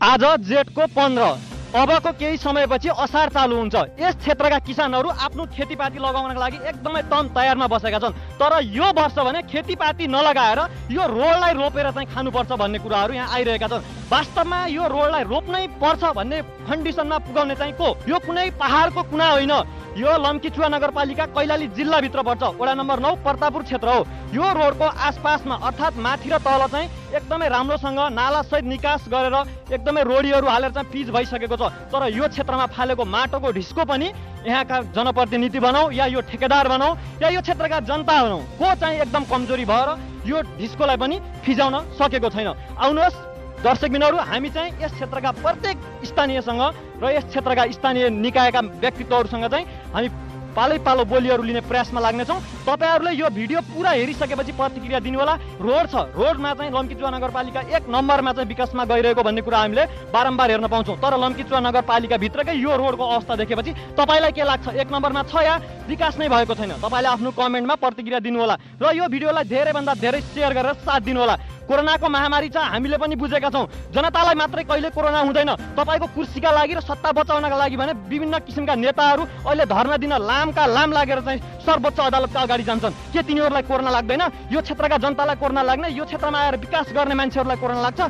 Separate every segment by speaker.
Speaker 1: आज जेठको 15 अबको केही समयपछि असार चालू हुन्छ। यस क्षेत्रका किसानहरू आफ्नो खेतीपाती लगाउनका लागि एकदमै तम तयारमा बसेका छन्। तर यो वर्ष भने खेतीपाती नलगाएर यो रोडलाई रोपेर चाहिँ खानुपर्छ भन्ने कुराहरू यहाँ आइरहेका छन्। वास्तवमा यो रोडलाई रोप्नै पर्छ भन्ने कन्डिसनमा पुगाउने चाहिँ को? यो कुनै पहाडको कुना होइन, यो लम्कीचुवा नगरपालिका कैलाली जिल्लाभित्र पर्छ, वडा नम्बर 9 प्रतापपुर क्षेत्र हो। यो रोडको आसपासमा अर्थात् माथि र तल चाहिँ एकदमै राम्रोसँग नालासहित निकास गरेर एकदमै रोडीहरू हालेर चाहिँ पिच भइसकेको छ। तर यो क्षेत्रमा फालेको माटोको ढिस्को पनि यहाँका जनप्रतिनिधि बनाऊ या यो ठेकेदार बनाऊ या यो क्षेत्रका जनता बनाऊ, को चाहिँ एकदम कमजोरी भएर यो ढिस्कोलाई पनि फिजाउन सकेको छैन। आउनुहोस् दर्शकबिनहरू, हामी चाहिँ यस क्षेत्रका प्रत्येक स्थानीयसँग र यस क्षेत्रका स्थानीय निकायका व्यक्तित्वहरूसँग चाहिँ हामी पालै पालो बोलीहरू लिने प्रयासमा लाग्नेछौँ। तपाईँहरूले यो भिडियो पुरा हेरिसकेपछि प्रतिक्रिया दिनुहोला। रोड छ, रोडमा चाहिँ लम्कीचुवा नगरपालिका 1 नम्बरमा चाहिँ विकासमा गइरहेको भन्ने कुरा हामीले बारम्बार हेर्न पाउँछौँ। तर लम्कीचुवा नगरपालिकाभित्रकै यो रोडको अवस्था देखेपछि तपाईँलाई के लाग्छ? 1 नम्बरमा छ या विकास नै भएको छैन? तपाईँले आफ्नो कमेन्टमा प्रतिक्रिया दिनुहोला र यो भिडियोलाई धेरैभन्दा धेरै सेयर गरेर साथ दिनुहोला। कोरोनाको महामारी छ, हामीले पनि बुझेका छौँ। जनतालाई मात्रै कहिले कोरोना हुँदैन, तपाईँको कुर्सीका लागि र सत्ता बचाउनका लागि भने विभिन्न किसिमका नेताहरू अहिले धर्ना दिन लामका लाम लागेर चाहिँ सर्वोच्च अदालतका अगाडि जान्छन्। के तिनीहरूलाई कोरोना लाग्दैन? यो क्षेत्रका जनतालाई कोरोना लाग्ने, यो क्षेत्रमा आएर विकास गर्ने मान्छेहरूलाई कोरोना लाग्छ?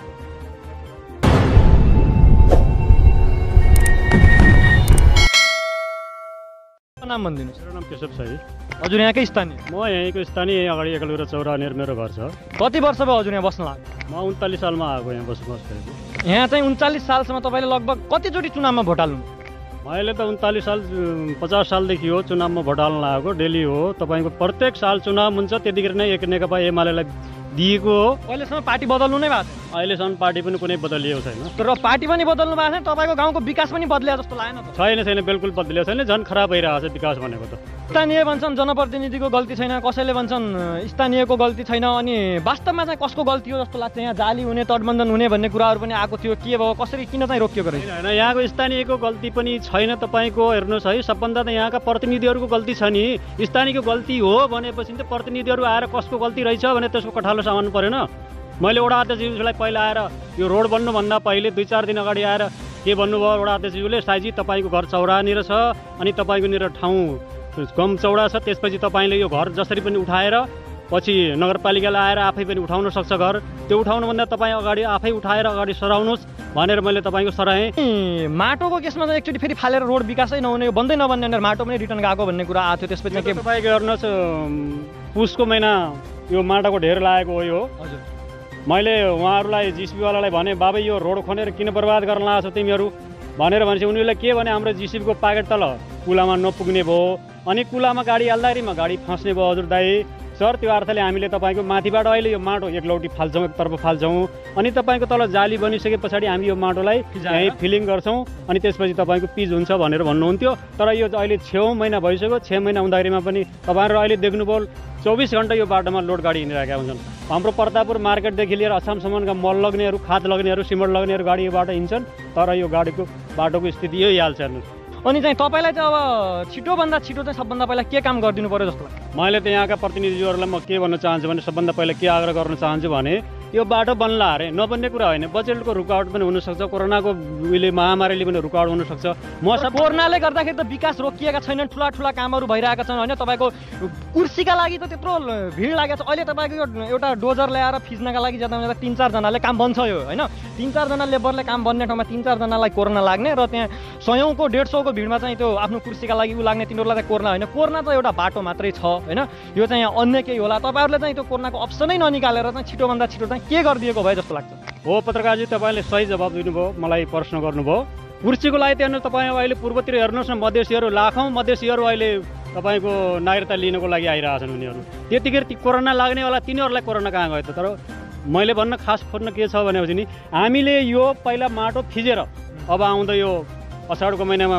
Speaker 1: नाम भनिदिनुहोस्।
Speaker 2: मेरो नाम केशव शाही।
Speaker 1: हजुर यहाँकै स्थानीय?
Speaker 2: म यहीँको स्थानीय, अगाडि एकलुरा चौरानेर मेरो घर छ।
Speaker 1: कति वर्ष भयो हजुर यहाँ बस्न लाग्यो?
Speaker 2: म 39 सालमा आएको यहाँ बसेको।
Speaker 1: यहाँ चाहिँ 39 सालसम्म तपाईँले लगभग कतिचोटि चुनावमा भोट हाल्नु?
Speaker 2: मैले त 39 साल 50 सालदेखि हो चुनावमा भोट हाल्न लागेको, डेली हो। तपाईँको प्रत्येक साल चुनाव हुन्छ, त्यतिखेर नै एक नेकपा एमालेलाई दिएको हो।
Speaker 1: अहिलेसम्म पार्टी बदल्नु नै भएको छ?
Speaker 2: अहिलेसम्म पार्टी पनि कुनै बदलिएको छैन।
Speaker 1: तर पार्टी पनि बदल्नु भएको छैन, तपाईँको गाउँको विकास पनि बदलिया जस्तो लागेन त?
Speaker 2: छैन, बिल्कुल बदलिएको छैन, झन् खराब भइरहेको छ विकास भनेको त।
Speaker 1: स्थानीय भन्छन् जनप्रतिनिधिको गल्ती छैन, कसैले भन्छन् स्थानीयको गल्ती छैन। अनि वास्तवमा चाहिँ कसको गल्ती हो जस्तो लाग्छ? यहाँ जाली हुने, तटबन्धन हुने भन्ने कुराहरू पनि आएको थियो, के भयो, कसरी किन चाहिँ रोकिएको रहेछ?
Speaker 2: होइन, यहाँको स्थानीयको गल्ती पनि छैन। तपाईँको हेर्नुहोस् है, सबभन्दा त यहाँका प्रतिनिधिहरूको गल्ती छ नि। स्थानीयको गल्ती हो भनेपछि त प्रतिनिधिहरू आएर कसको गल्ती रहेछ भने त्यसको कठालो सामान्नु परेन। मैले वडा अध्यक्षज्यूलाई पहिला आएर यो रोड बन्नुभन्दा पहिले 2-4 दिन अगाडि आएर के भन्नुभयो वडा अध्यक्षज्यूले, साईजी तपाईँको घर चौरानिर छ अनि तपाईँको निर ठाउँ कम चौडा छ, त्यसपछि तपाईँले यो घर जसरी पनि उठाएर पछि नगरपालिकाले आएर आफै पनि उठाउन सक्छ घर। त्यो उठाउनुभन्दा तपाईँ अगाडि आफै उठाएर अगाडि सराउनुहोस् भनेर मैले तपाईँको सराएँ।
Speaker 1: माटोको केसमा चाहिँ एकचोटि फेरि फालेर रोड विकासै नहुने, बन्दै नबन्ने भनेर माटो पनि रिटर्न गएको भन्ने कुरा आएको थियो। त्यसपछि के
Speaker 2: तपाईँको हेर्नुहोस्, पुसको महिना यो माटोको ढेर लागेको हो यो।
Speaker 1: हजुर,
Speaker 2: मैले उहाँहरूलाई जिसिबीवालालाई भने, बाबा यो रोड खनेर किन बर्बाद गर्न लाग्छौ तिमीहरू भनेर भनेपछि उनीहरूले के भने, हाम्रो जिसिबीको पाकेट तल कुलामा नपुग्ने भयो अनि कुलामा गाडी हाल्दाखेरिमा गाडी फस्ने भयो। हजुर दाइ सर, त्यो अर्थले हामीले तपाईँको माथिबाट अहिले यो माटो एक लौटी फाल्छौँ, एकतर्फ फाल्छौँ अनि तपाईँको तल जाली बनिसके पछाडि हामी यो माटोलाई यहीँ फिलिङ गर्छौँ अनि त्यसपछि तपाईँको पिच हुन्छ भनेर भन्नुहुन्थ्यो। तर यो अहिले 6 महिना भइसक्यो। 6 महिना हुँदाखेरिमा पनि तपाईँहरू अहिले देख्नुभयो 24 घन्टा यो बाटोमा लोड गाडी हिँडिरहेका हुन्छन्। हाम्रो प्रतापपुर मार्केटदेखि लिएर असमसम्मका मल लग्नेहरू, खाद लग्नेहरू, सिमेन्ट लग्नेहरू गाडी यो बाटो हिँड्छन्। तर यो गाडीको बाटोको स्थिति यही हाल छ। हेर्नुहोस्,
Speaker 1: अनि चाहिँ तपाईँलाई चाहिँ अब छिटोभन्दा छिटो चाहिँ सबभन्दा पहिला के काम गरिदिनु पर्यो जस्तो लाग्छ?
Speaker 2: मैले त यहाँका प्रतिनिधिहरूलाई म के भन्न चाहन्छु भने, सबभन्दा पहिला के आग्रह गर्न चाहन्छु भने, यो बाटो बन्ला अरे, नबन्ने कुरा होइन। बजेटको रुकावट पनि हुनसक्छ, कोरोनाको उहिले महामारीले पनि रुकावट हुनसक्छ।
Speaker 1: कोरोनाले गर्दाखेरि त विकास रोकिएका छैनन्, ठुला ठुला कामहरू भइरहेका छन् होइन। तपाईँको कुर्सीका लागि त त्यत्रो भिड लागेको छ। अहिले तपाईँको यो एउटा डोजर ल्याएर फिज्नका लागि जाँदा 3-4 जनाले काम बन्छ यो होइन। 3-4 जना लेबरले काम बन्ने ठाउँमा 3-4 जनालाई कोरोना लाग्ने र त्यहाँ 100 को 150 को भिडमा चाहिँ त्यो आफ्नो कुर्सीका लागि लाग्ने, तिनीहरूलाई चाहिँ कोरोना होइन। कोरोना त एउटा बाटो मात्रै छ होइन, यो चाहिँ यहाँ अन्य केही होला। तपाईँहरूले चाहिँ त्यो कोरोनाको अप्सनै ननिकालेर चाहिँ छिटोभन्दा छिटो चाहिँ के गरिदिएको भए जस्तो लाग्छ?
Speaker 2: हो पत्रकारजी, तपाईँले सही जवाब दिनुभयो, मलाई प्रश्न गर्नुभयो। कुर्सीको लागि त हेर्नुहोस्, तपाईँ अहिले पूर्वतिर हेर्नुहोस् न, मधेसीहरू लाखौँ मधेसीहरू अहिले तपाईँको नागरिकता लिनको लागि आइरहेछन्। उनीहरू त्यतिखेर कोरोना लाग्नेवाला तिनीहरूलाई कोरोना कहाँ गयो त? तर मैले भन्न खास खोज्न के छ भनेपछि नि, हामीले यो पहिला माटो फिजेर अब आउँदा यो असाढको महिनामा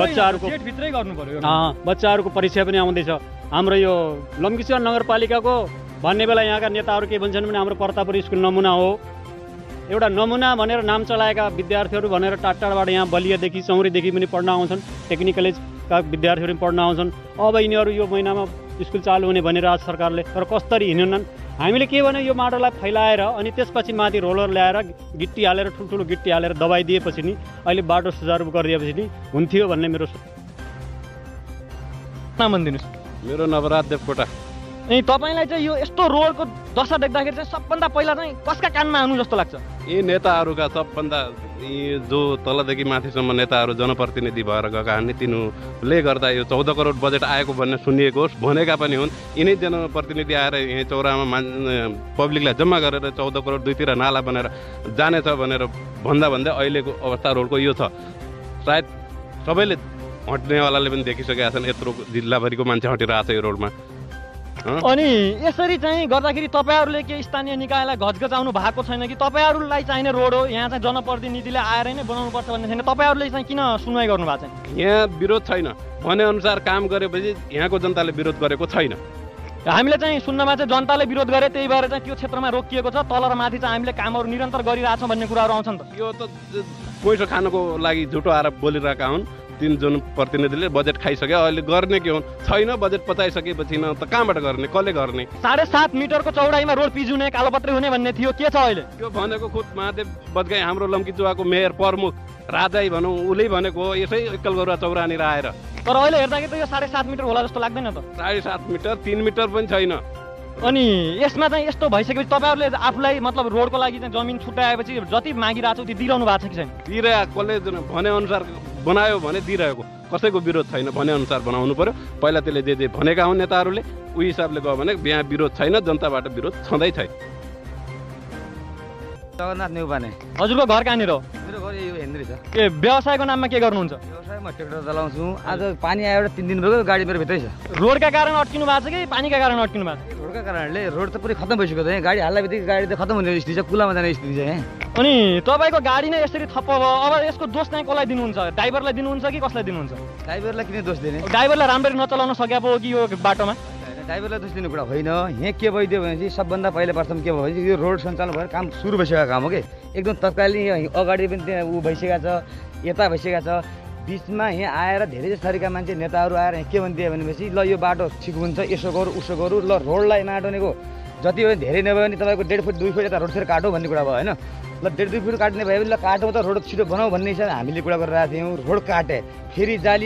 Speaker 2: बच्चाहरूको परीक्षा पनि आउँदैछ। हाम्रो यो लम्कीचुवा नगरपालिकाको भन्ने बेला यहाँका नेताहरू के भन्छन् भने, हाम्रो प्रतापपुर स्कुल नमुना हो, एउटा नमुना भनेर नाम चलाएका विद्यार्थीहरू भनेर टाढाबाट यहाँ बलियादेखि चौरीदेखि पनि पढ्न आउँछन्, टेक्निकल कलेजका विद्यार्थीहरू पनि पढ्न आउँछन्। अब यिनीहरू यो महिनामा स्कुल चालु हुने भनेर आज सरकारले, तर कसरी हिँड्नन्? हामीले के भने यो माटोलाई फैलाएर अनि त्यसपछि माथि रोलर ल्याएर गिट्टी हालेर ठुल्ठुलो गिट्टी हालेर दबाई दिएपछि नि अहिले बाटो सुचारू गरिदिएपछि नि हुन्थ्यो भन्ने मेरो
Speaker 1: नाम भनिदिनुहोस्।
Speaker 3: मेरो नवराज देवकोटा।
Speaker 1: अनि तपाईँलाई चाहिँ यो यस्तो रोडको दशा देख्दाखेरि चाहिँ सबभन्दा पहिला चाहिँ कसका कानमा आउनु जस्तो लाग्छ?
Speaker 3: यी नेताहरूका सबभन्दा यी जो तलदेखि माथिसम्म नेताहरू जनप्रतिनिधि भएर गएका हुन् तिनीहरूले गर्दा यो 14 करोड बजेट आएको भन्ने सुनिएको होस्, भनेका पनि हुन्। यिनै जनप्रतिनिधि आएर यहीँ चौरामा पब्लिकलाई जम्मा गरेर 14 करोड दुईतिर नाला बनाएर जानेछ भनेर भन्दा अहिलेको अवस्था रोडको यो छ। सायद सबैले हट्नेवालाले पनि देखिसकेका छन्, यत्रो जिल्लाभरिको मान्छे हटिरहेको छ यो रोडमा।
Speaker 1: अनि यसरी चाहिँ गर्दाखेरि तपाईँहरूले के स्थानीय निकायलाई घचघचाउनु भएको छैन कि तपाईँहरूलाई चाहिने रोड हो, यहाँ चाहिँ जनप्रतिनिधिले आएर नै बनाउनुपर्छ भन्ने छैन? तपाईँहरूले चाहिँ किन सुनवाई गर्नु भएको छैन?
Speaker 3: यहाँ विरोध छैन, भनेअनुसार काम गरेपछि यहाँको जनताले विरोध गरेको छैन।
Speaker 1: हामीले चाहिँ सुन्नमा चाहिँ जनताले विरोध गरे, त्यही भएर चाहिँ त्यो क्षेत्रमा रोकिएको छ, तल र माथि चाहिँ हामीले कामहरू निरन्तर गरिरहेछौँ भन्ने कुराहरू आउँछन् त?
Speaker 3: यो त पैसा खानको लागि झुटो आरोप बोलिरहेका हुन्। तीन जनप्रतिनिधिले बजेट खाइसक्यो, अहिले गर्ने के हुन्? छैन, बजेट पचाइसकेपछि न त कहाँबाट गर्ने, कसले गर्ने?
Speaker 1: 7.5 मिटरको चौडाइमा रोड पिजुने, कालोपत्रे हुने भन्ने थियो, के छ अहिले?
Speaker 3: त्यो भनेको खुद महादेव बजगाई हाम्रो लम्कीचुवाको मेयर प्रमुख राजाई भनौँ, उसले भनेको हो, यसै एकलगौरा चौरानीर आएर।
Speaker 1: तर अहिले हेर्दाखेरि त यो 7.5 मिटर होला जस्तो लाग्दैन त?
Speaker 3: 7.5 मिटर, 3 मिटर पनि छैन।
Speaker 1: अनि यसमा चाहिँ यस्तो भइसकेपछि तपाईँहरूले आफूलाई मतलब रोडको लागि चाहिँ जमिन छुट्याएपछि जति मागिरहेको छ त्यो दिइरहनु भएको छ कि छैन?
Speaker 3: कसले भनेअनुसार बनायो भने दिइरहेको, कसैको विरोध छैन। भनेअनुसार बनाउनु पर्यो, पहिला त्यसले जे भनेका हुन् नेताहरूले उही हिसाबले गयो भने यहाँ विरोध छैन, जनताबाट विरोध छँदै छैन।
Speaker 4: जगन्नाथ नेउपाने।
Speaker 1: हजुरको घर कहाँनिर हो?
Speaker 4: मेरो घर यो हेन्द्री छ।
Speaker 1: के व्यवसायको नाममा के गर्नुहुन्छ?
Speaker 4: व्यवसाय म ट्र्याक्टर चलाउँछु। आज पानी आएर 3 दिन भयो, गाडी मेरो भित्रै छ।
Speaker 1: रोडका कारण अड्किनु भएको छ कि पानीका कारण अड्किनु भएको छ?
Speaker 4: रोडका कारणले रोड त पुरै खत्तम भइसक्यो त। यहाँ गाडी हाल्दा बित्तिकै गाडी त खत्तम हुने स्थिति छ, कुलामा जाने स्थिति छ यहाँ।
Speaker 1: अनि तपाईँको गाडी नै यसरी ठप्प भयो, अब यसको दोष चाहिँ कसलाई दिनुहुन्छ? ड्राइभरलाई दिनुहुन्छ कि कसलाई दिनुहुन्छ?
Speaker 4: ड्राइभरलाई किन दोष दिने?
Speaker 1: ड्राइभरलाई राम्ररी नचलाउन सकेको हो कि यो बाटोमा?
Speaker 4: ड्राइभरलाई दोष दिने कुरा होइन। यहाँ के भइदियो भने चाहिँ सबभन्दा पहिला प्रथम के भयो भने यो रोड सञ्चालन भएर काम सुरु भइसकेको काम हो कि एकदम तत्कालीन अगाडि पनि त्यहाँ ऊ भइसकेको छ, यता भइसकेको छ। बिचमा यहाँ आएर धेरै जस्तो थरीका मान्छे नेताहरू आएर यहाँ के भनिदियो भनेपछि ल यो बाटो ठिक हुन्छ, यसो गरौँ उसो गरौँ, ल रोडलाई माटोनेको जति भयो धेरै नभयो भने तपाईँको 1.5 फुट 2 फुट यता रोड फेरि काटो भन्ने कुरा भयो होइन। ल 1.5 फुट काट्ने भयो भने ल काटो त रोड छिटो बनाऊ भन्ने हिसाबले हामीले कुरा गरिरहेको थियौँ। रोड काटे, फेरि जाली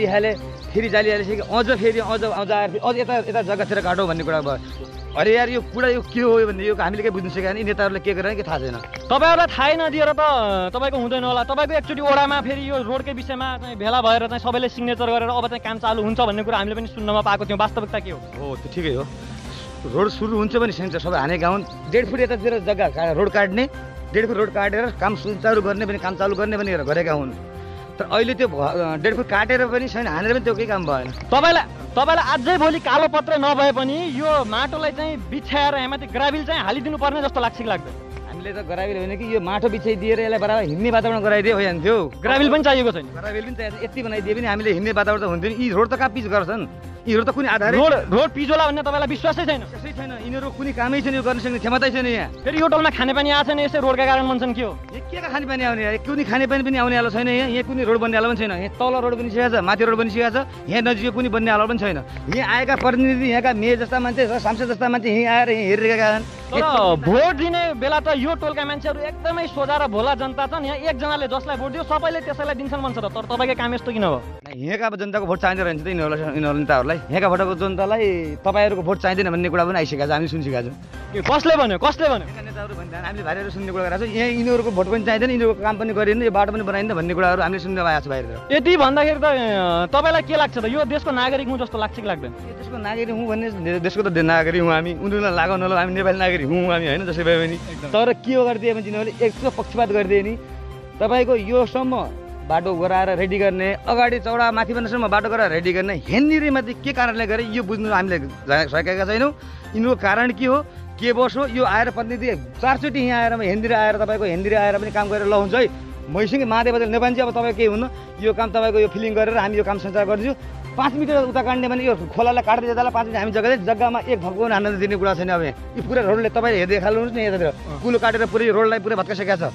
Speaker 4: हालेपछि अझ फेरि अझ आएर अझ यता जग्गातिर काटौ भन्ने कुरा भयो। अरे यार यो कुरा यो के हो भन्ने यो हामीले केही बुझ्नु सकेन। नेताहरूले के गरेर के थाहा छैन।
Speaker 1: तपाईँहरूलाई थाहै नदिएर त तपाईँको हुँदैन होला। तपाईँको एकचोटि ओडामा फेरि यो रोडकै विषयमा चाहिँ भेला भएर चाहिँ सबैले सिग्नेचर गरेर अब चाहिँ काम चालु हुन्छ भन्ने कुरा हामीले पनि सुन्नमा पाएको थियौँ। वास्तविकता के हो?
Speaker 4: त्यो ठिकै हो, रोड सुरु हुन्छ भने सेन्टर सबै हानेका हुन्। 1.5 फुट यतातिर जग्गा रोड काट्ने, 1.5 फुट रोड काटेर काम सुचारू गर्ने पनि काम चालु गर्ने पनि गरेका हुन्। तर अहिले त्यो 1.5 फुट काटेर पनि छैन, हानेर पनि त्यो केही काम भएन। तपाईँलाई अझै भोलि कालो पत्र नभए पनि यो माटोलाई चाहिँ बिछ्याएर यहाँमाथि ग्राभिल चाहिँ हालिदिनु पर्ने जस्तो लाग्छ कि लाग्दैन? हामीले त ग्राभिल होइन कि यो माटो बिछाइदिएर यसलाई बराबर हिँड्ने वातावरण गराइदिए भइहाल्थ्यो। ग्राभिल पनि चाहिएको छैन? ग्राभिल पनि चाहिएको, यति बनाइदिए पनि हामीले हिँड्ने वातावरण त हुन्थ्यो नि। यी रोड त कहाँ पिच गर्छन्? यिनीहरू त कुनै आधार रोड पिजोला भन्ने तपाईँलाई विश्वासै छैन? त्यसै छैन, यिनीहरू कुनै कामै छैन, यो गर्न सक्ने क्षमतै छैन। यहाँ फेरि यो टोलमा खानेपानी आएको छैन, यसै रोडका कारण भन्छन् के हो? के का खानेपानी आउने? कुनै खानेपानी पनि आउनेवाला छैन यहाँ कुनै रोड बन्नेवाला पनि छैन। यहाँ तल रोड पनि सिकेको छ, माथि रोड पनि सिकेको छ, यहाँ नजिक कुनै बन्नेवाला पनि छैन। यहाँ आएका प्रतिनिधि, यहाँका मेयर जस्ता मान्छे, सांसद जस्ता मान्छे यहीँ आएर यहीँ हेरिरहेका छन्। भोट दिने बेला त यो टोलका मान्छेहरू एकदमै सोझा र भोला जनता छन्। यहाँ एकजनाले जसलाई भोट दियो सबैले त्यसैलाई दिन्छन् भन्छ त। तर तपाईँको काम यस्तो किन भयो? यहाँका जनताको भोट चाहिँदैन रहन्छ त यिनीहरू नेताहरूलाई। यहाँका भोटको जनतालाई तपाईँहरूको भोट चाहिँदैन भन्ने कुरा पनि आइसकेको छ, हामी सुनिसकेका छौँ। कसले भन्यो? नेताहरू भन्छ, हामीले भाइहरू सुन्ने कुरा गरेको छौँ। यहाँ यिनीहरूको भोट पनि चाहिँदैन, यिनीहरूको काम पनि गरिँदैन, यो बाटो पनि बनाइँदैन भन्ने कुराहरू हामीले सुन्दै आएको छ बाहिर। यति भन्दाखेरि त तपाईँलाई के लाग्छ त? यो देशको नागरिक हुँ जस्तो लाग्छ कि लाग्दैन? देशको नागरिक हुँ भन्ने देशको त नागरिक हौँ हामी, उनीहरूलाई लागौ नलाउ हामी नेपाली नागरिक हौँ हामी होइन जसै भए पनि। तर के गरिदियो भने तिनीहरूले एकचोटि पक्षपात गरिदिए नि तपाईँको योसम्म बाटो गराएर रेडी गर्ने, अगाडि चौडा माथि भन्नेसम्म बाटो गराएर रेडी गर्ने, हेन्दिरी माथि के कारणले गरे यो बुझ्नु हामीले सकेका छैनौँ। यिनीहरूको कारण के हो, के बस हो? यो आएर प्रतिनिधि 4 चोटि यहाँ आएर हेन्दिरी आएर तपाईँको हेन्दिरी आएर पनि काम गरेर ल हुन्छ है मैसँग महादेव नेपाली अब तपाईँको केही हुन्न, यो काम तपाईँको यो फिलिङ गरेर हामी यो काम सञ्चार गरिदिन्छु। 5 मिटर उता काट्ने भने यो खोलालाई काट्दै जाँदा 5 मिटर हामी जग्गामा एक भक्को पनि हान्न दिने कुरा छैन। अब यो पुरै रोडले तपाईँले हेर्दै खाल्नुहोस् न, यतातिर कुलो काटेर पुरै रोडलाई पुरै भत्काइसकेको छ।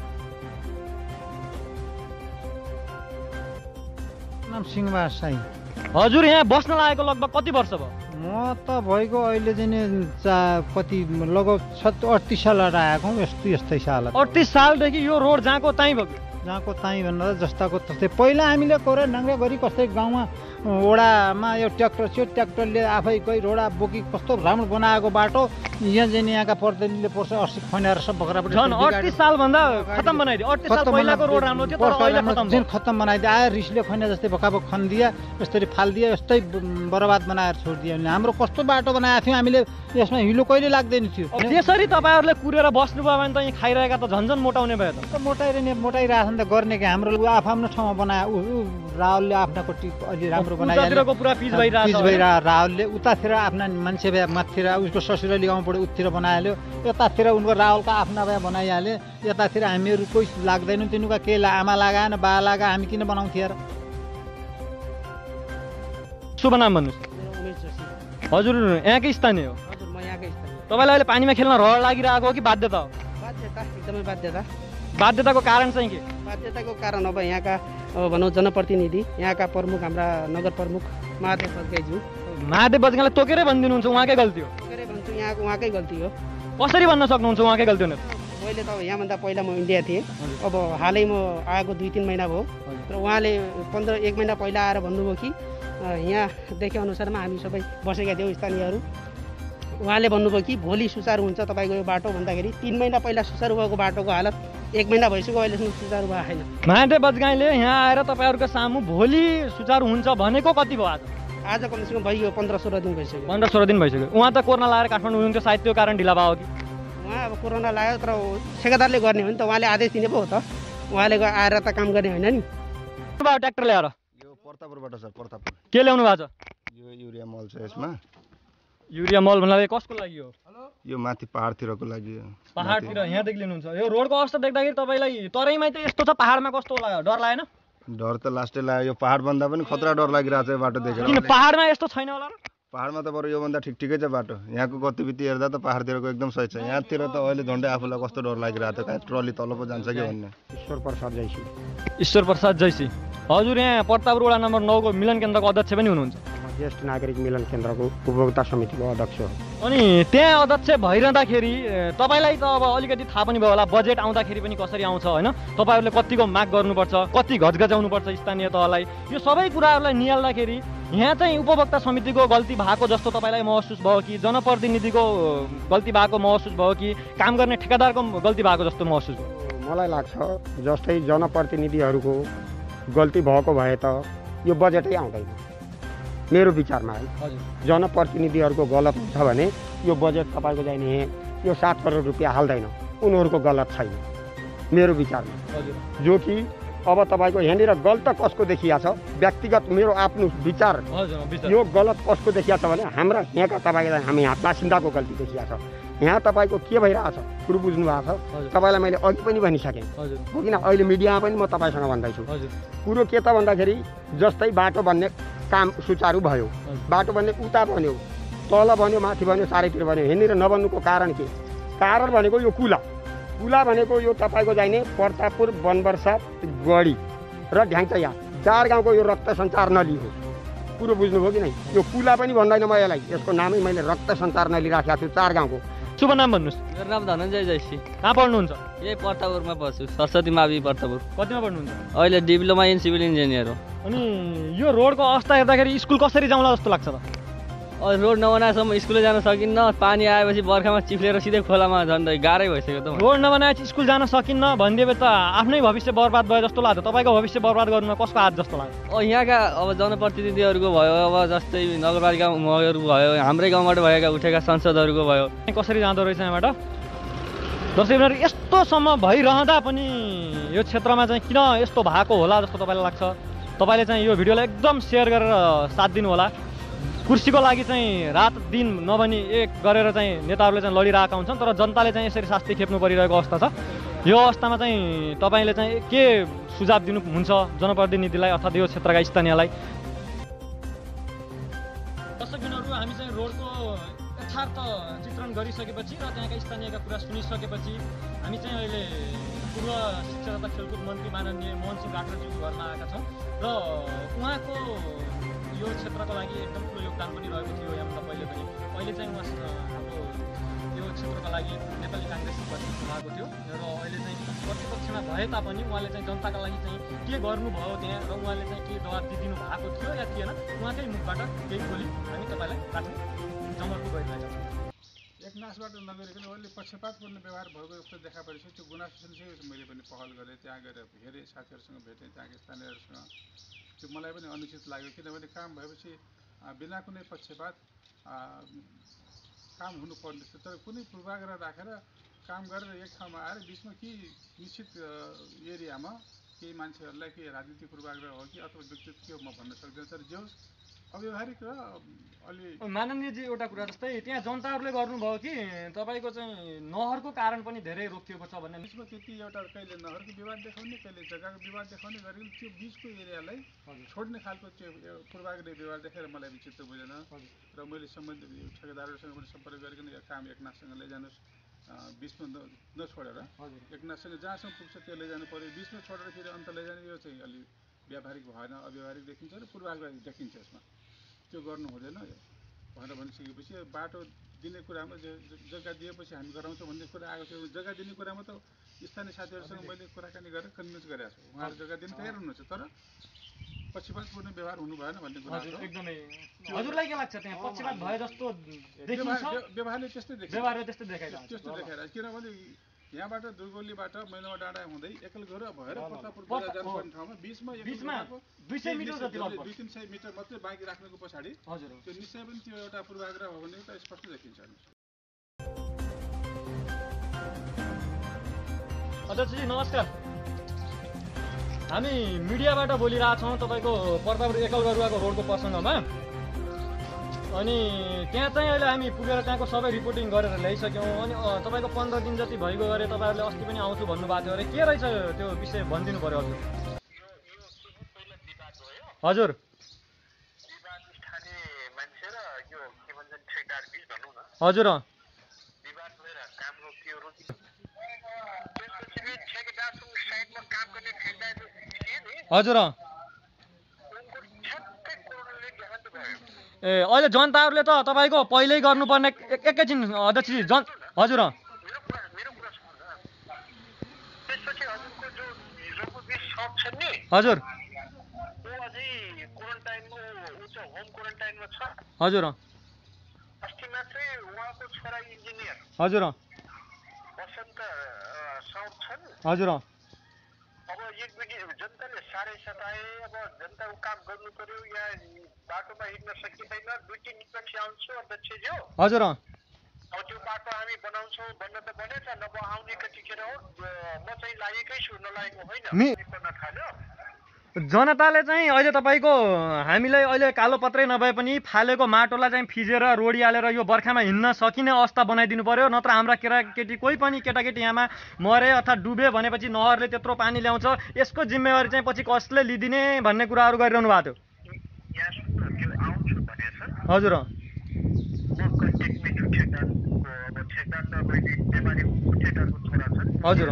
Speaker 5: नाम सिंहबहादुर साई।
Speaker 1: हजुर यहाँ बस्न लागेको लगभग कति वर्ष भयो?
Speaker 5: म त भएको अहिले चाहिँ नि कति लगभग 38 साल आएको यस्तै साल
Speaker 1: 38 सालदेखि यो रोड जहाँको त्यहीँ भयो?
Speaker 5: जहाँको ताई भनेर जस्ताको तस्तै। पहिला हामीले कोरा नाङ्गा गरी कस्तै गाउँमा वडामा यो ट्र्याक्टर थियो, ट्र्याक्टरले आफै गई रोडा बोकी कस्तो राम्रो बनाएको बाटो यहाँ चाहिँ यहाँका प्रतिनिधिले पर्छ 80 खनेर सब बगराबाट
Speaker 1: झन् 38 सालभन्दा खतम बनाइदियो। 38 साल पहिलाको रोड राम्रो थियो तर अहिले खतम भयो।
Speaker 5: खतम बनाइदियो, आयो रिसले खने जस्तै बकाबक खनिदिया, यसरी फालिदियो, यस्तै बर्बाद बनाएर छोडिदियो। हाम्रो कस्तो बाटो बनाएको थियौँ हामीले, यसमा हिलो कहिले लाग्दैन थियो।
Speaker 1: त्यसरी तपाईँहरूले कुरेर बस्नुभयो भने त यहाँ खाइरहेका त झन्झन मोटाउने भयो त।
Speaker 5: मोटाइरहेको त गर्ने कि हाम्रो आफ्नो ठाउँमा बनायो। राहुलले आफ्नापट्टि अलि राम्रो
Speaker 1: उतातिरको पुरा पिच भइरहेको
Speaker 5: राहुलले उतातिर आफ्ना मान्छे भए माथितिर उसको ससुराली गाउँबाट उत्तिर बनाइहाल्यो, यतातिर उनको राहुलका आफ्ना भए बनाइहाल्यो, यतातिर हामीहरू कोही लाग्दैनौँ। तिनीका के आमा लगाएन बा लगा, हामी किन बनाउँथ्यो र?
Speaker 1: शुभ नाम भन्नुहोस्। हजुर यहाँकै स्थानीय हो?
Speaker 6: हजुर म यहाँकै स्थानीय।
Speaker 1: तपाईँलाई अहिले पानीमा खेल्न रहर लागिरहेको हो कि बाध्यता हो?
Speaker 6: बाध्यता, एकदमै बाध्यता।
Speaker 1: बाध्यताको कारण चाहिँ के?
Speaker 6: बाध्यताको कारण अब यहाँका भनौँ जनप्रतिनिधि, यहाँका प्रमुख, हाम्रा नगर प्रमुख महादेव बजगाईज्यू।
Speaker 1: महादेव बजगाईलाई तोकेरै भनिदिनुहुन्छ उहाँकै गल्ती हो?
Speaker 6: तोकेरै भन्छु, यहाँको उहाँकै गल्ती हो।
Speaker 1: कसरी भन्न सक्नुहुन्छ उहाँकै गल्ती हो?
Speaker 6: मैले त यहाँभन्दा पहिला म इन्डिया थिएँ, अब हालै म आएको 2-3 महिना भयो। र उहाँले 1 महिना पहिला आएर भन्नुभयो कि यहाँ देखे अनुसारमा हामी सबै बसेका थियौँ स्थानीयहरू। उहाँले भन्नुभयो कि भोलि सुचारू हुन्छ तपाईँको यो बाटो भन्दाखेरि 3 महिना पहिला सुचारू भएको बाटोको हालत 1 महिना भइसक्यो, अहिलेसम्म सुचारू भएको छैन।
Speaker 1: महादेव बजगाईले यहाँ आएर तपाईँहरूको सामु भोलि सुचारू हुन्छ भनेको कति भयो?
Speaker 6: आज कमसेकम भइयो 15-16 दिन भइसक्यो।
Speaker 1: 15-16 दिन भइसक्यो। उहाँ त कोरोना लाएर काठमाडौँ हुनुहुन्थ्यो, सायद त्यो कारण ढिला भयो कि?
Speaker 6: उहाँ अब कोरोना लाग्यो, तर ठेकेदारले गर्ने हो नि त, उहाँले आदेश दिने पो हो त, उहाँले आएर त काम गर्ने होइन नि।
Speaker 1: ट्र्याक्टर ल्याएर
Speaker 7: यो पर्तापुरबाट सर, पर्तापुर।
Speaker 1: के ल्याउनु भएको छ?
Speaker 7: यो युरिया मल छ यसमा।
Speaker 1: युरिया मल भन्नाले कसको लागि हो?
Speaker 7: यो माथि पहाडतिरको लागि।
Speaker 1: पहाडतिर यहाँदेखि लिनुहुन्छ? यो रोडको अवस्था देख्दाखेरि तपाईँलाई तराईमा त यस्तो छ, पहाडमा कस्तो लाग्यो? डर लागेन?
Speaker 7: डर त लास्टै लाग्यो, यो पहाडभन्दा पनि खतरा डर लागिरहेको छ यो बाटो देखेर।
Speaker 1: किन पहाडमा यस्तो छैन होला र?
Speaker 7: पहाडमा त बरु योभन्दा ठिकै छ बाटो, यहाँको गतिविधि हेर्दा त पहाडतिरको एकदम सही छ। यहाँतिर त अहिले झन्डै आफूलाई कस्तो डर लागिरहेको थियो, कहाँ ट्रली तल पो जान्छ कि भन्ने।
Speaker 5: ईश्वर प्रसाद जैसी।
Speaker 1: ईश्वर प्रसाद जैसी। हजुर यहाँ पर्तापुर वडा नम्बर 9 को मिलन केन्द्रको अध्यक्ष पनि हुनुहुन्छ?
Speaker 5: ज्येष्ठ नागरिक मिलन केन्द्रको उपभोक्ता समितिको अध्यक्ष हो।
Speaker 1: अनि त्यहाँ अध्यक्ष भइरहँदाखेरि तपाईँलाई त अब अलिकति थाहा पनि भयो होला, बजेट आउँदाखेरि पनि कसरी आउँछ होइन, तपाईँहरूले कतिको माग गर्नुपर्छ, कति घचघचाउनुपर्छ स्थानीय तहलाई, यो सबै कुराहरूलाई निहाल्दाखेरि यहाँ चाहिँ उपभोक्ता समितिको गल्ती भएको जस्तो तपाईँलाई महसुस भयो कि जनप्रतिनिधिको गल्ती भएको महसुस भयो कि काम गर्ने ठेकेदारको गल्ती भएको जस्तो महसुस भयो?
Speaker 8: मलाई लाग्छ जस्तै जनप्रतिनिधिहरूको गल्ती भएको भए त यो बजेटै आउँदैन मेरो विचारमा है। जनप्रतिनिधिहरूको गलत हुन्छ भने यो बजेट तपाईँको चाहिने यो 7 करोड रुपियाँ हाल्दैन, उनीहरूको गलत छैन मेरो विचारमा। जो कि अब तपाईँको यहाँनिर गलत कसको देखिया छ, व्यक्तिगत मेरो आफ्नो विचार, यो गलत कसको देखिया छ भने हाम्रा यहाँका तपाईँलाई हामी यहाँ बासिन्दाको गल्ती देखिया छ। यहाँ तपाईँको के भइरहेछ कुरो बुझ्नु भएको छ, तपाईँलाई मैले अघि पनि भनिसकेँ हो किन, अहिले मिडियामा पनि म तपाईँसँग भन्दैछु। कुरो के त भन्दाखेरि जस्तै बाटो भन्ने काम सुचारू भयो, बाटो भन्ने उता बन्यो, तल बन्यो, माथि बन्यो, चारैतिर बन्यो, यहाँनिर नबन्नुको कारण के? कारण भनेको यो कुला भनेको यो तपाईँको चाहिने पर्तापुर, बनवर्षा, गढी र ढ्याङ्चया 4 गाउँको यो रक्त सञ्चार नली हो। कुरो बुझ्नुभयो कि नै? यो पुला पनि भन्दैन म यसलाई, यसको नामै मैले रक्त सञ्चार नली राखेको छु 4 गाउँको।
Speaker 1: शुभ नाम भन्नुहोस्।
Speaker 9: मेरो नाम धनञ्जय जैसी।
Speaker 1: कहाँ पढ्नुहुन्छ?
Speaker 9: यही पर्तापुरमा पढ्छु, सरस्वती मावि पर्तापुर।
Speaker 1: कतिमा पढ्नुहुन्छ?
Speaker 9: अहिले डिप्लोमा इन सिभिल इन्जिनियर हो।
Speaker 1: अनि यो रोडको अवस्था हेर्दाखेरि स्कुल कसरी जाउँला जस्तो लाग्छ त?
Speaker 9: रोड नबनाएसम्म स्कुल जान सकिन्न, पानी आएपछि बर्खामा चिप्लेर सिधै खोलामा झन्डै गाह्रै भइसक्यो त।
Speaker 1: रोड नबनाएपछि स्कुल जान सकिन्न भनिदिए त आफ्नै भविष्य बर्बाद भयो जस्तो लाग्छ। तपाईँको भविष्य बर्बाद गर्नुमा कसको हात जस्तो लाग्छ?
Speaker 9: यहाँका अब जनप्रतिनिधिहरूको भयो, अब जस्तै नगरपालिका उहाँहरू भयो, हाम्रै गाउँबाट भएका उठेका सांसदहरूको भयो,
Speaker 1: कसरी जाँदो रहेछ यहाँबाट? दर्शकहरू यस्तोसम्म भइरहँदा पनि यो क्षेत्रमा चाहिँ किन यस्तो भएको होला जस्तो तपाईँलाई लाग्छ? तपाईँले चाहिँ यो भिडियोलाई एकदम सेयर गरेर साथ दिनु होला। कुर्सीको लागि चाहिँ रात दिन नभनी एक गरेर चाहिँ नेताहरूले चाहिँ लडिरहेका हुन्छन्, तर जनताले चाहिँ यसरी शास्ति खेप्नु परिरहेको अवस्था छ। यो अवस्थामा चाहिँ तपाईँले चाहिँ के सुझाव दिनुहुन्छ जनप्रतिनिधिलाई अर्थात् यो क्षेत्रका स्थानीयलाई? दर्शकबिनहरू, हामी चाहिँ रोडको यथार्थ चित्रण गरिसकेपछि र त्यहाँका स्थानीयका कुरा सुनिसकेपछि हामी चाहिँ अहिले पूर्व शिक्षा तथा खेलकुद मन्त्री माननीय मोहन सिंह राठौरजीको घरमा आएका छौँ र उहाँको यो क्षेत्रको लागि एकदम ठुलो योगदान पनि रहेको थियो यहाँभन्दा पहिले पनि। अहिले चाहिँ उहाँ हाम्रो यो क्षेत्रको लागि नेपाली काङ्ग्रेस प्रतिनिधि भएको थियो र अहिले चाहिँ प्रतिपक्षमा भए तापनि उहाँले चाहिँ जनताका लागि चाहिँ के गर्नुभयो त्यहाँ र उहाँले चाहिँ के जवाब दिइदिनु भएको थियो या थिएन उहाँकै मुखबाट केही बोली हामी तपाईँलाई राख्ने जमर्को गरिरहेका छौँ।
Speaker 10: एकनासबाट नगरिकन उहाँले पक्षपातपूर्ण व्यवहार भएको जस्तो देखा परेपछि त्यो गुनासो सुनिसकेपछि मैले पनि पहल गरेँ, त्यहाँ गएर हेरेँ, साथीहरूसँग भेटेँ, त्यहाँका स्थानीयहरूसँग। त्यो मलाई पनि अनुचित लाग्यो, किनभने काम भएपछि बिना कुनै पक्षपात काम हुनुपर्ने थियो। तर कुनै पूर्वाग्रह राखेर काम गरेर एक ठाउँमा आएर बिचमा कि निश्चित एरियामा केही मान्छेहरूलाई के राजनीतिक पूर्वाग्रह हो कि अथवा व्यक्तित्व के हो म भन्न सक्दिनँ। तर जे होस् अव्यवहारिक र अलि
Speaker 1: माननीयजी एउटा कुरा जस्तै त्यहाँ जनताहरूले गर्नुभयो कि तपाईँको चाहिँ नहरको कारण पनि धेरै रोकिएको छ भन्ने
Speaker 10: बिचमा त्यति एउटा कहिले नहरको विवाद देखाउने कहिले जग्गाको विवाद देखाउने गरेर त्यो बिचको एरियालाई छोड्ने खालको त्यो पूर्वाग्रह व्यवहार देखाएर मलाई विचित्र बुझेन र मैले सम्बन्धित ठेकेदारहरूसँग पनि सम्पर्क गरिकन यो काम एकनाथसँग लैजानुहोस्, बिचमा नछोडेर एकनाथसँग जहाँसम्म पुग्छ त्यो लैजानु पऱ्यो, बिचमा छोडेर फेरि अन्त लैजाने यो चाहिँ अलि व्यावहारिक भएन, अव्यवहारिक देखिन्छ र पूर्वाग्रह देखिन्छ यसमा। त्यो गर्नु हुँदैन भनेर भनिसकेपछि बाटो दिने कुरामा जग्गा दिएपछि हामी गराउँछौँ भन्ने कुरा आएको थियो। जग्गा दिने कुरामा त स्थानीय साथीहरूसँग मैले कुराकानी गरेर कन्भिन्स गरेको छु, उहाँहरू जग्गा दिन तयार हुनुहुन्छ, तर पक्षपातपूर्ण व्यवहार हुनु भएन भन्ने कुरा हो।
Speaker 1: एकदमै हजुरलाई के लाग्छ त्यहाँ पक्षपात भए जस्तो देखिन्छ?
Speaker 10: व्यवहारले त्यस्तै
Speaker 1: त्यस्तो
Speaker 10: देखाइरहेको, किनभने यहाँबाट दुर्गौलीबाट मैनावा डाँडा हुँदै एकल घर भएर प्रतापपुर बजार जानुपर्ने ठाउँमा बिचमा
Speaker 1: 200 मिटर जति
Speaker 10: 200-300 मिटर मात्रै बाँकी राख्नुको पछाडि त्यो निश्चय पनि त्यो एउटा पूर्वाग्रह हो भने त स्पष्ट देखिन्छ।
Speaker 1: अध्यक्षजी नमस्कार, हामी मिडियाबाट बोलिरहेछौँ तपाईँको प्रतापपुर एकल गरुवाको रोडको प्रसङ्गमा। अनि त्यहाँ चाहिँ अहिले हामी पुगेर त्यहाँको सबै रिपोर्टिङ गरेर ल्याइसक्यौँ। अनि तपाईँको 15 दिन जति भइगयो अरे, तपाईँहरूले अस्ति पनि आउँछु भन्नुभएको थियो अरे, के रहेछ त्यो विषय भनिदिनु पऱ्यो हजुर। हजुर हजुर हजुर ए अहिले जनताहरूले त तपाईँको पहिल्यै गर्नुपर्ने एकैछिन अध्यक्षजी हजुर हजुर हजुर हजुर हजुर
Speaker 11: अब एक मिनट जनताले साह्रै सताए, अब जनताको काम गर्नु पर्यो, यहाँ बाटोमा हिँड्न सकिँदैन, 2-3 विपक्ष आउँछु अध्यक्षज्यू
Speaker 1: हजुर।
Speaker 11: अब त्यो बाटो हामी बनाउँछौँ भन्न त बनेछ, नभए आउने कतिखेर हो, म चाहिँ लागेकै छु, नलागेको होइन थाल्यो।
Speaker 1: जनताले चाहिँ अहिले तपाईँको हामीलाई अहिले कालो पत्रै नभए पनि फालेको माटोलाई चाहिँ फिजेर रोडिहालेर यो बर्खामा हिँड्न सकिने अवस्था बनाइदिनु पर्यो, नत्र हाम्रा केटाकेटी कोही पनि केटाकेटी यहाँमा मरे अथवा डुबे भनेपछि नहरले त्यत्रो पानी ल्याउँछ, यसको जिम्मेवारी चाहिँ पछि कसले लिदिने भन्ने कुराहरू गरिरहनु भएको थियो। हजुर हजुर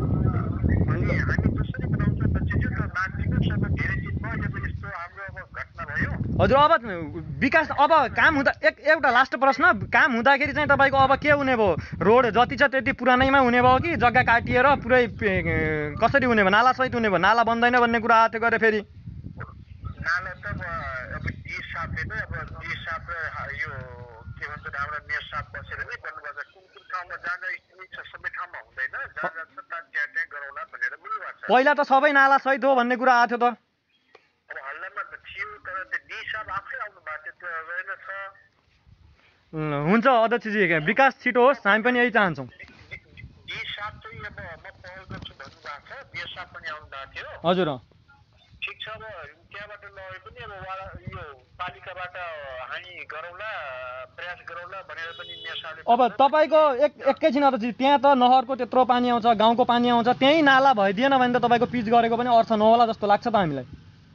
Speaker 1: हजुर। अब विकास अब काम हुँदा एउटा लास्ट प्रश्न, काम हुँदाखेरि चाहिँ तपाईँको अब के हुने भयो? रोड जति छ त्यति पुरानैमा हुने भयो कि जग्गा काटिएर पुरै कसरी हुने भयो? नाला सहित हुने भयो? नाला बन्दैन भन्ने कुरा आएको थियो गरे फेरि
Speaker 11: नाला त अब डिसापले नै अब डिसाप र यो के भन्छ हाम्रो मेयर साहब बसेर नै बन्नुपर्छ। कुन ठाउँमा जाँदा छ सबै ठाउँमा हुँदैन, जहाँ जान्छ त्यहाँ गरौँला भनेर मिल्नुभएको छ।
Speaker 1: पहिला त सबै नाला सहित हो भन्ने कुरा आएको थियो त।
Speaker 11: अब हल्लामा त थियो, तर त्यो डिसाप आफै आउनु भएको थियो, त्यो रहेनछ।
Speaker 1: हुन्छ अध्यक्षजी, विकास छिटो होस्, हामी पनि यही चाहन्छौँ।
Speaker 11: डिसाप चाहिँ अब म पहल गर्छु भन्नुभएको छ, मेयर साहब पनि आउनु भएको थियो।
Speaker 1: हजुर
Speaker 11: ठिक छ, अब त्यहाँबाट नभए पनि अब यो पालिकाबाट हामी गरौँला, प्रयास गरौँला भनेर पनि मेयर साहबले।
Speaker 1: अब तपाईँको एकैछिन अध्यक्षजी, त्यहाँ त नहरको त्यत्रो पानी आउँछ, गाउँको पानी आउँछ, त्यहीँ नाला भइदिएन भने त तपाईँको पिच गरेको पनि अर्थ नहोला जस्तो लाग्छ त हामीलाई।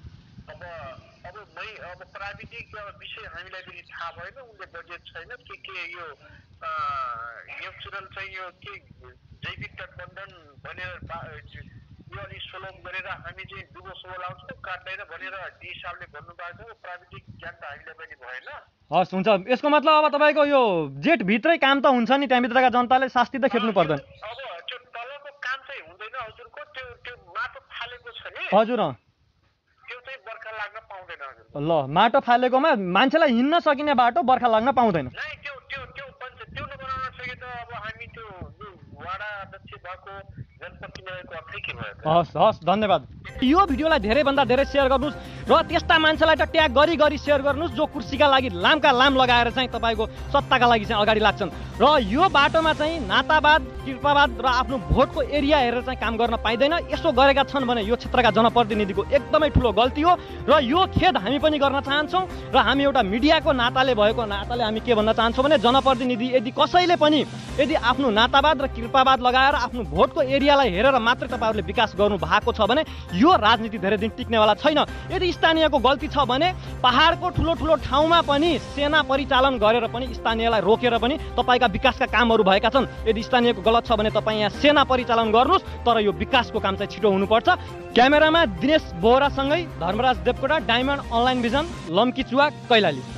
Speaker 11: अब प्राविधिक विषय हामीलाई पनि थाहा भएन, उनले बजेट छैन के यो नेचुरल चाहिँ यो के जैविक गठबन्धन भनेर यो अलिक सुलभ गरेर हामी चाहिँ दुगो सोल आउँछौँ काट्दैन भनेर डी साहबले भन्नुभएको छ। प्राविधिक त अहिले पनि भएन।
Speaker 1: हस् हुन्छ, यसको मतलब अब तपाईँको यो जेठभित्रै काम त हुन्छ नि, त्यहाँभित्रका जनताले शास्ति त खेप्नु पर्दैन।
Speaker 11: अब त्यो तलको काम चाहिँ हुँदैन हजुरको, त्यो माटो फालेको छ नि
Speaker 1: हजुर
Speaker 11: त्यो चाहिँ बर्खा लाग्न पाउँदैन हजुर।
Speaker 1: ल माटो फालेकोमा मान्छेलाई हिँड्न सकिने बाटो बर्खा लाग्न पाउँदैन।
Speaker 11: नै त्यो नबनाउन सके त अब हामी त्यो वडा अध्यक्ष भएको जनप्रतिनिधिको अर्थै के भयो त।
Speaker 1: हस् धन्यवाद। यो भिडियोलाई धेरैभन्दा धेरै सेयर गर्नुहोस् र त्यस्ता मान्छेलाई त ट्याग गरी सेयर गर्नुहोस् जो कुर्सीका लागि लामका लाम लगाएर चाहिँ तपाईँको सत्ताका लागि चाहिँ अगाडि लाग्छन् र यो बाटोमा चाहिँ नातावाद कृपावाद र आफ्नो भोटको एरिया हेरेर चाहिँ काम गर्न पाइँदैन। यसो गरेका छन् भने यो क्षेत्रका जनप्रतिनिधिको एकदमै ठुलो गल्ती हो र यो खेद हामी पनि गर्न चाहन्छौँ र हामी एउटा मिडियाको नाताले हामी के भन्न चाहन्छौँ भने जनप्रतिनिधि यदि कसैले पनि यदि आफ्नो नातावाद र कृपावाद लगाएर आफ्नो भोटको एरियालाई हेरेर मात्रै तपाईँहरूले विकास गर्नु भएको छ भने यो राजनीति धेरै दिन टिक्नेवाला छैन। यदि स्थानीयको गल्ती छ भने पहाडको ठुलो ठाउँमा पनि सेना परिचालन गरेर पनि स्थानीयलाई रोकेर पनि तपाईँका विकासका कामहरू भएका छन्। यदि स्थानीयको गलत छ भने तपाईँ यहाँ सेना परिचालन गर्नुहोस्, तर यो विकासको काम चाहिँ छिटो हुनुपर्छ। क्यामेरामा दिनेश बोहरासँगै Dharmaraj Devkota, diamond online vision, Lamkichuwa, Kailali.